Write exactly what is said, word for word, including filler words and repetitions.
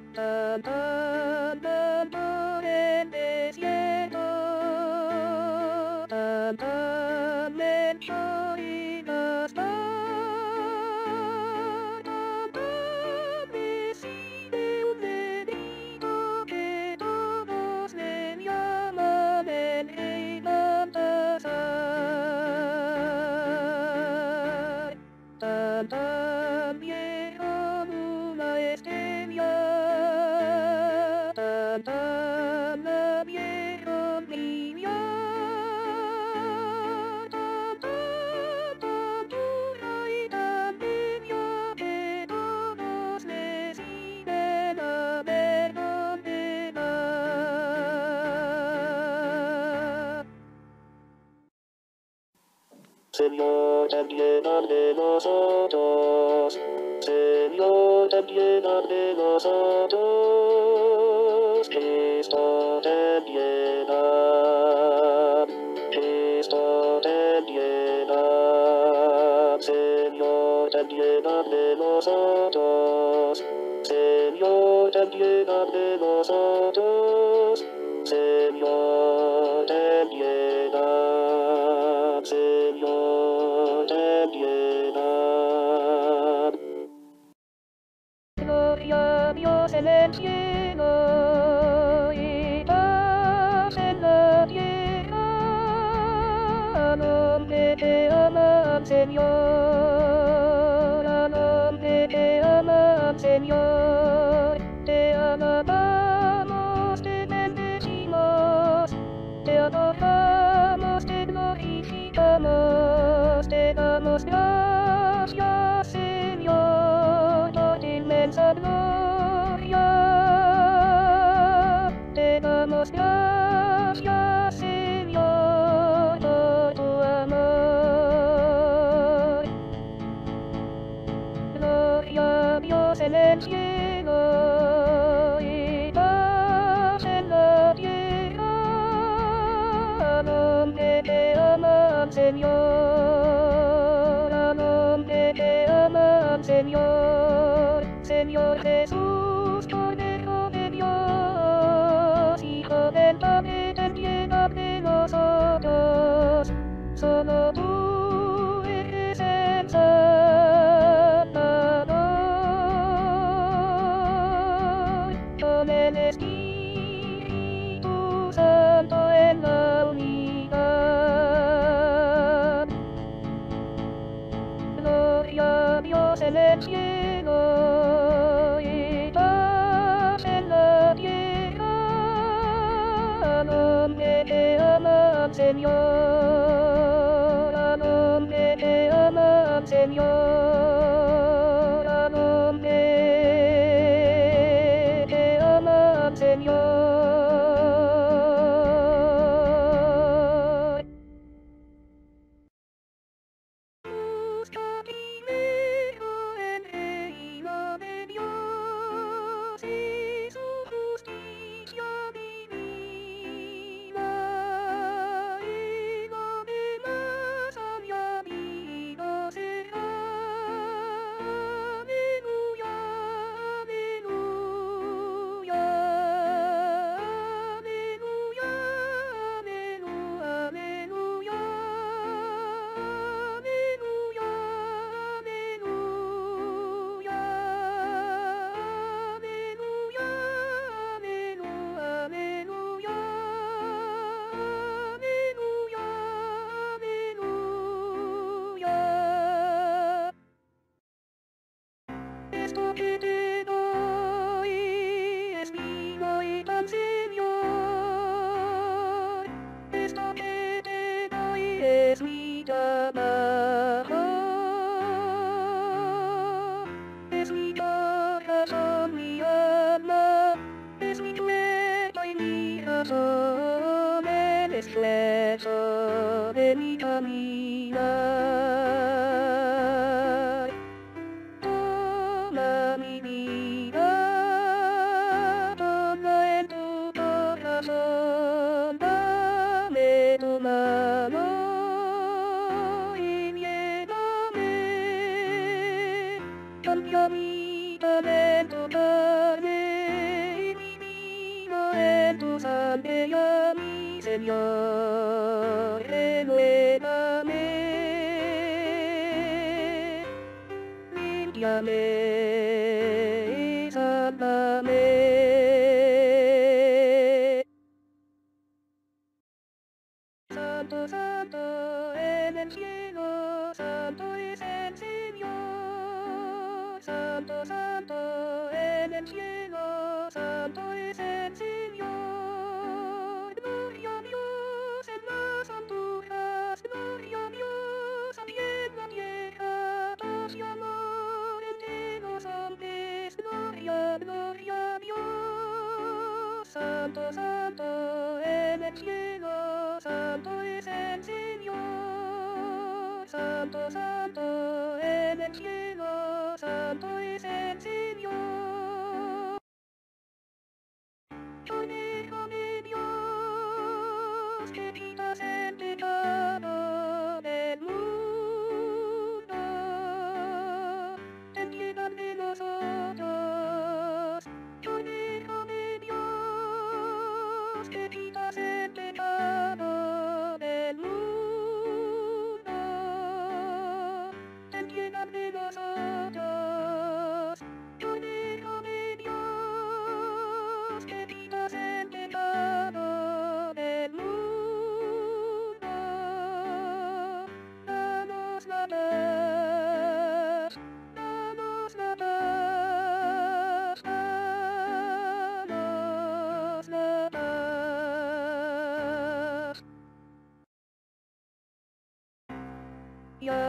Andando en desierto, andando en ruinas, recibe un negrito que todos le llaman el rey Baltasar. Tan viejo una estrella, tan viejo brilla, tan pura y tan bella que todos le siguen a ver dónde va. Señor, ten piedad de nosotros. Señor, ten piedad de nosotros. Cristo, ten piedad. Cristo, ten piedad. Señor, ten piedad de nosotros. Señor, ten piedad de nosotros. Señor, ten piedad. Señor, ten piedad. Gloria a Dios en el cielo y paz en la tierra, al hombre que ama al Señor, al hombre que ama al Señor. Te alabamos, te bendecimos, te adoramos, te glorificamos, te damos gracias, Señor, por tu inmensa gloria. Te damos gracias, Señor, por tu amor. Gloria a Dios en el cielo y paz en la tierra, al hombre que ama al Señor, al hombre que ama al Señor. Señor Jesús, Cordero de Dios, Hijo del Padre, ten piedad de nosotros. Solo tú eres el Salvador, con el Espíritu Santo en la unidad. Gloria a Dios en el cielo y paz en la tierra, al hombre que ama al Señor, al hombre que ama al Señor, al hombre que ama al Señor. Busca primero el reino de Dios y su justicia divina, y lo demás añadido será. Aleluya, aleluya, aleluya, aleluya, aleluya. Aleluya, aleluya, aleluya, aleluya, aleluya, aleluya, aleluya. Esto que te doy es vivo y tan Señor. Esto que te doy es mi trabajo. Es mi corazón, mi alma, es mi cuerpo y mi razón, el esfuerzo de mi caminar. Toma mi vida, ponla en tu corazón, dame tu mano y llévame. Cambia mi talento, carne. tu sangre ya mi Señor, renuévame, límpiame y sálvame. Santo, santo en el cielo, santo es el Señor. Santo, santo en el cielo, santo es el Señor. Gloria a Dios en las alturas, gloria a Dios aquí en la tierra, paz y amor entre los hombres, gloria, gloria a Dios. Santo, santo en el cielo, santo es el Señor. Santo, santo en el cielo, santo es el Señor. Hijo de Dios, que quitas el pecado del mundo, ten piedad de nosotros. Hijo de Dios, que quitas el pecado del mundo, ten piedad de nosotros. Hijo de Dios, que quitas el pecado del mundo, danos la paz, danos la paz, danos la paz. Ya